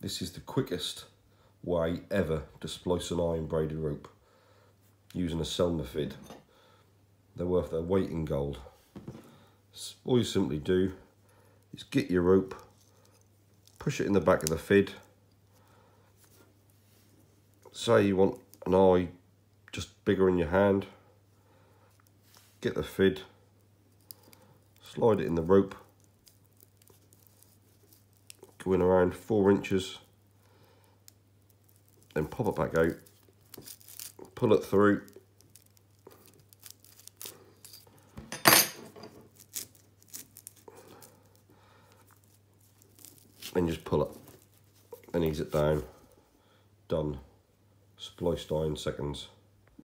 This is the quickest way ever to splice an iron braided rope using a Selma fid. They're worth their weight in gold. All you simply do is get your rope, push it in the back of the fid. Say you want an eye just bigger in your hand, get the fid, slide it in the rope, go in around 4 inches, then pop it back out, pull it through, and just pull it and ease it down. Done. Spliced iron seconds.